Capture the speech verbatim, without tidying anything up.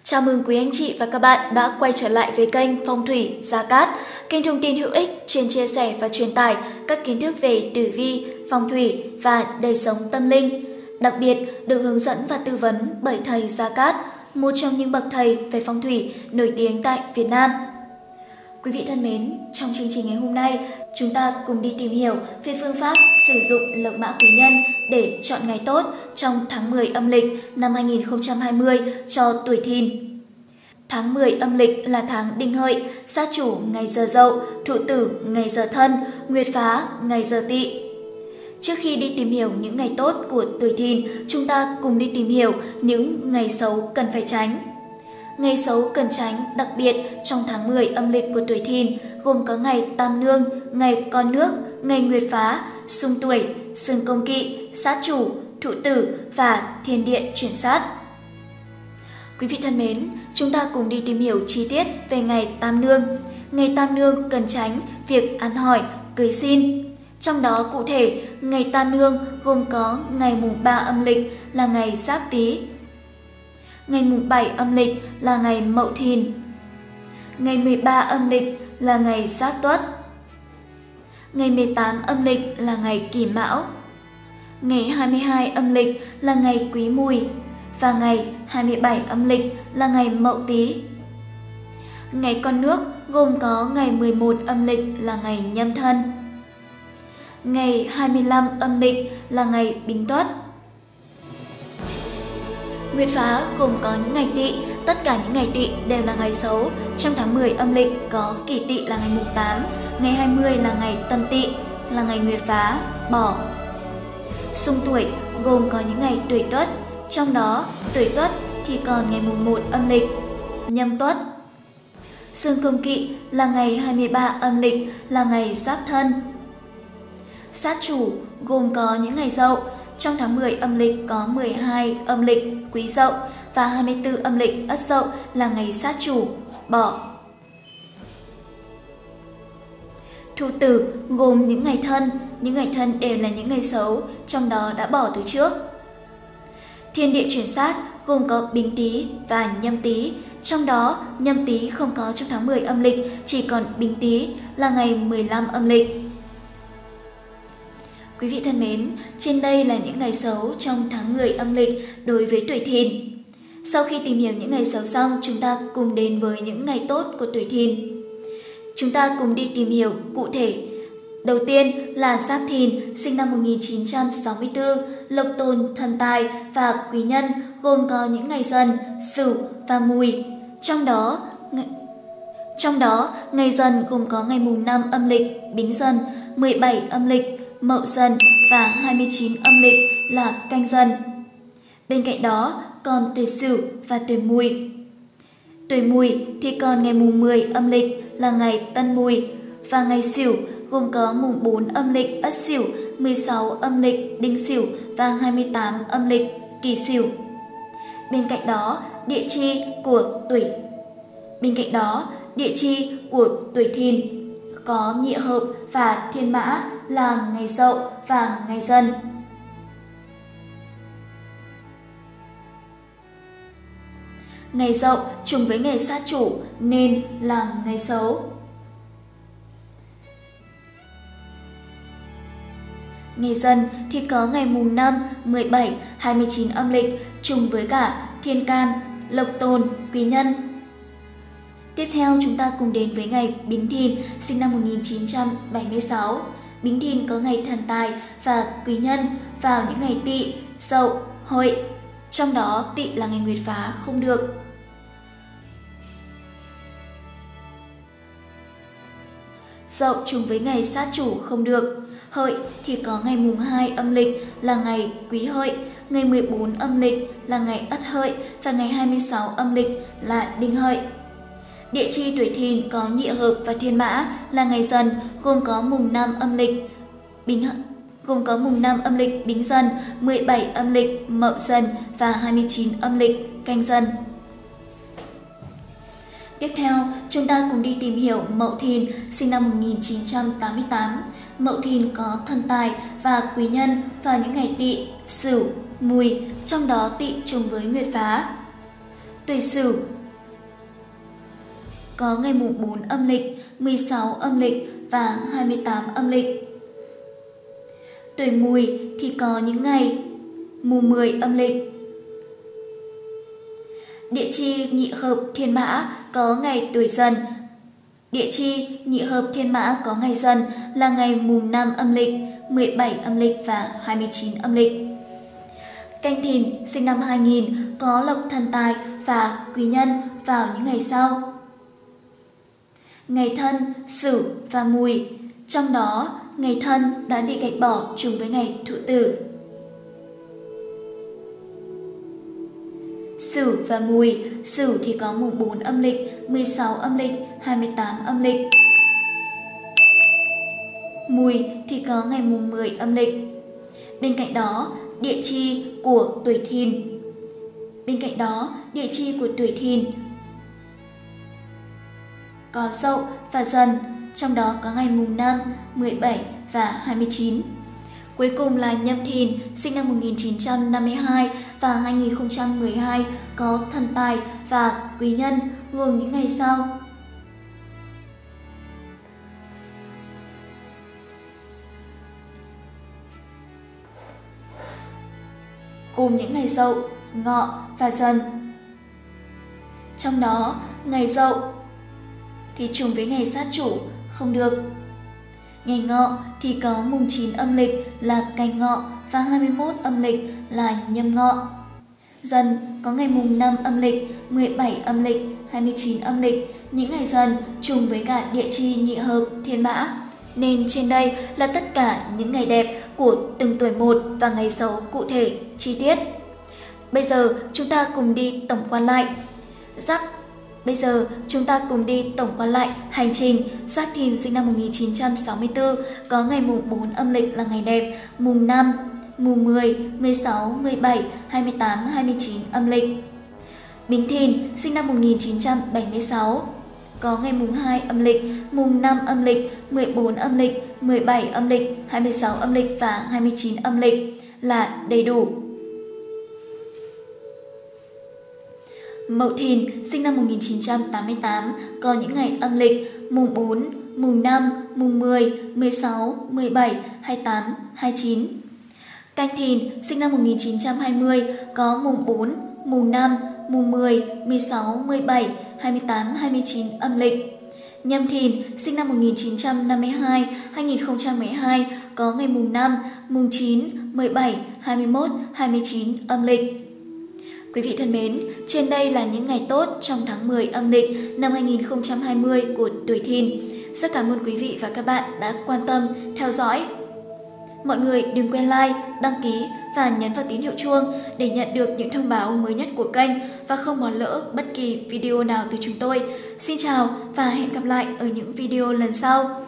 Chào mừng quý anh chị và các bạn đã quay trở lại với kênh Phong thủy Gia Cát, kênh thông tin hữu ích chuyên chia sẻ và truyền tải các kiến thức về tử vi, phong thủy và đời sống tâm linh. Đặc biệt được hướng dẫn và tư vấn bởi thầy Gia Cát, một trong những bậc thầy về phong thủy nổi tiếng tại Việt Nam. Quý vị thân mến, trong chương trình ngày hôm nay, chúng ta cùng đi tìm hiểu về phương pháp sử dụng lộc mã quý nhân để chọn ngày tốt trong tháng mười âm lịch năm hai nghìn không trăm hai mươi cho tuổi Thìn. Tháng mười âm lịch là tháng Đinh Hợi, sát chủ ngày Giờ Dậu, Thụ Tử ngày Giờ Thân, Nguyệt Phá ngày Giờ Tỵ. Trước khi đi tìm hiểu những ngày tốt của tuổi Thìn, chúng ta cùng đi tìm hiểu những ngày xấu cần phải tránh. Ngày xấu cần tránh đặc biệt trong tháng mười âm lịch của tuổi Thìn gồm có ngày Tam Nương, ngày Con Nước, ngày Nguyệt Phá, xung tuổi, xương công kỵ, sát chủ, Thụ Tử và thiên địa chuyển sát. Quý vị thân mến, chúng ta cùng đi tìm hiểu chi tiết về ngày Tam Nương. Ngày Tam Nương cần tránh việc ăn hỏi, cưới xin. Trong đó cụ thể, ngày Tam Nương gồm có ngày mùng ba âm lịch là ngày Giáp Tý, ngày mùng bảy âm lịch là ngày Mậu Thìn, ngày mười ba âm lịch là ngày Giáp Tuất, ngày mười tám âm lịch là ngày Kỷ Mão, ngày hai mươi hai âm lịch là ngày Quý Mùi và ngày hai mươi bảy âm lịch là ngày Mậu Tý. Ngày Con Nước gồm có ngày mười một âm lịch là ngày Nhâm Thân, ngày hai mươi lăm âm lịch là ngày Bính Tuất. Nguyệt Phá gồm có những ngày Tỵ, tất cả những ngày Tỵ đều là ngày xấu. Trong tháng mười âm lịch có Kỷ Tỵ là ngày mùng tám, ngày hai mươi là ngày Tân Tỵ, là ngày Nguyệt Phá, bỏ. Xung tuổi gồm có những ngày Tuổi Tuất, trong đó Tuổi Tuất thì còn ngày mùng một âm lịch, Nhâm Tuất. Xương công kỵ là ngày hai mươi ba âm lịch là ngày Giáp Thân. Sát chủ gồm có những ngày Dậu, trong tháng mười âm lịch có mười hai âm lịch Quý Dậu và hai mươi tư âm lịch Ất Dậu là ngày sát chủ, bỏ. Thụ Tử gồm những ngày Thân, những ngày Thân đều là những ngày xấu, trong đó đã bỏ từ trước. Thiên địa chuyển sát gồm có Bính Tý và Nhâm Tý, trong đó Nhâm Tý không có trong tháng mười âm lịch, chỉ còn Bính Tý là ngày mười lăm âm lịch. Quý vị thân mến, trên đây là những ngày xấu trong tháng mười âm lịch đối với tuổi Thìn. Sau khi tìm hiểu những ngày xấu xong, chúng ta cùng đến với những ngày tốt của tuổi Thìn. Chúng ta cùng đi tìm hiểu cụ thể. Đầu tiên là Giáp Thìn, sinh năm một nghìn chín trăm sáu mươi tư, lộc tồn, thần tài và quý nhân gồm có những ngày Dần, Sửu và Mùi. Trong đó, trong đó ngày Dần gồm có ngày mùng năm âm lịch Bính Dần, mười bảy âm lịch Mậu Dần và hai mươi chín âm lịch là Canh Dần. Bên cạnh đó còn tuổi Sửu và tuổi Mùi. Tuổi Mùi thì còn ngày mùng mười âm lịch là ngày Tân Mùi và ngày Sửu gồm có mùng bốn âm lịch Ất Sửu, mười sáu âm lịch Đinh Sửu và hai mươi tám âm lịch Kỷ Sửu. Bên cạnh đó, địa chi của tuổi Bên cạnh đó, địa chi của tuổi Thìn có Nhị Hợp và Thiên Mã là ngày Dậu và ngày Dần. Ngày Dậu trùng với ngày sát chủ nên là ngày xấu. Ngày Dần thì có ngày mùng năm, mười bảy, hai mươi chín âm lịch trùng với cả Thiên Can, Lộc Tồn, Quý Nhân. Tiếp theo chúng ta cùng đến với ngày Bính Thìn, sinh năm một nghìn chín trăm bảy mươi sáu. Bính Thìn có ngày Thần Tài và Quý Nhân vào những ngày Tỵ, Dậu, Hợi. Trong đó Tỵ là ngày Nguyệt Phá không được. Dậu trùng với ngày sát chủ không được. Hợi thì có ngày mùng hai âm lịch là ngày Quý Hợi, ngày mười bốn âm lịch là ngày Ất Hợi và ngày hai mươi sáu âm lịch là Đinh Hợi. Địa chi tuổi Thìn có Nhị Hợp và Thiên Mã là ngày Dần gồm có mùng năm âm lịch Bính gồm có mùng năm âm lịch Bính Dần, mười bảy âm lịch Mậu Dần và hai mươi chín âm lịch Canh Dần. Tiếp theo, chúng ta cùng đi tìm hiểu Mậu Thìn, sinh năm một nghìn chín trăm tám mươi tám. Mậu Thìn có Thần Tài và Quý Nhân vào những ngày Tỵ, Sửu, Mùi, trong đó Tỵ trùng với Nguyệt Phá. Tuổi Sửu có ngày mùng bốn âm lịch, mười sáu âm lịch và hai mươi tám âm lịch. Tuổi Mùi thì có những ngày mùng mười âm lịch. Địa chi nhị hợp thiên mã có ngày tuổi Dần. Địa chi nhị hợp thiên mã có ngày Dần là ngày mùng năm âm lịch, mười bảy âm lịch và hai mươi chín âm lịch. Canh Thìn sinh năm hai nghìn có lộc thần tài và quý nhân vào những ngày sau: ngày Thân, Sửu và Mùi. Trong đó, ngày Thân đã bị gạch bỏ trùng với ngày Thụ Tử. Sửu và Mùi, Sửu thì có mùng bốn âm lịch, mười sáu âm lịch, hai mươi tám âm lịch. Mùi thì có ngày mùng mười âm lịch. Bên cạnh đó, địa chi của tuổi Thìn. Bên cạnh đó, địa chi của tuổi Thìn có Dậu và Dần, trong đó có ngày mùng năm, mười bảy và hai mươi chín. Cuối cùng là Nhâm Thìn sinh năm một nghìn chín trăm năm mươi hai và hai nghìn không trăm mười hai có thần tài và quý nhân gồm những ngày sau: gồm những ngày Dậu, Ngọ và Dần. Trong đó, ngày Dậu thì trùng với ngày sát chủ, không được. Ngày Ngọ thì có mùng chín âm lịch là Canh Ngọ và hai mươi mốt âm lịch là Nhâm Ngọ. Dần có ngày mùng năm âm lịch, mười bảy âm lịch, hai mươi chín âm lịch. Những ngày Dần trùng với cả địa chi nhị hợp thiên mã. Nên trên đây là tất cả những ngày đẹp của từng tuổi một và ngày xấu cụ thể, chi tiết. Bây giờ chúng ta cùng đi tổng quan lại. Giáp Bây giờ chúng ta cùng đi tổng quan lại hành trình Giáp Thìn sinh năm một nghìn chín trăm sáu mươi tư có ngày mùng bốn âm lịch là ngày đẹp, mùng năm, mùng mười, mười sáu, mười bảy, hai mươi tám, hai mươi chín âm lịch. Bính Thìn sinh năm một nghìn chín trăm bảy mươi sáu có ngày mùng hai âm lịch, mùng năm âm lịch, mười bốn âm lịch, mười bảy âm lịch, hai mươi sáu âm lịch và hai mươi chín âm lịch là đầy đủ. Mậu Thìn sinh năm một nghìn chín trăm tám mươi tám có những ngày âm lịch mùng bốn, mùng năm, mùng mười, mười sáu, mười bảy, hai mươi tám, hai mươi chín. Canh Thìn sinh năm một nghìn chín trăm hai mươi có mùng bốn, mùng năm, mùng mười, mười sáu, mười bảy, hai mươi tám, hai mươi chín âm lịch. Nhâm Thìn sinh năm một nghìn chín trăm năm mươi hai đến hai nghìn không trăm mười hai có ngày mùng năm, mùng chín, mười bảy, hai mươi mốt, hai mươi chín âm lịch. Quý vị thân mến, trên đây là những ngày tốt trong tháng mười âm lịch năm hai nghìn không trăm hai mươi của tuổi Thìn. Rất cảm ơn quý vị và các bạn đã quan tâm, theo dõi. Mọi người đừng quên like, đăng ký và nhấn vào tín hiệu chuông để nhận được những thông báo mới nhất của kênh và không bỏ lỡ bất kỳ video nào từ chúng tôi. Xin chào và hẹn gặp lại ở những video lần sau.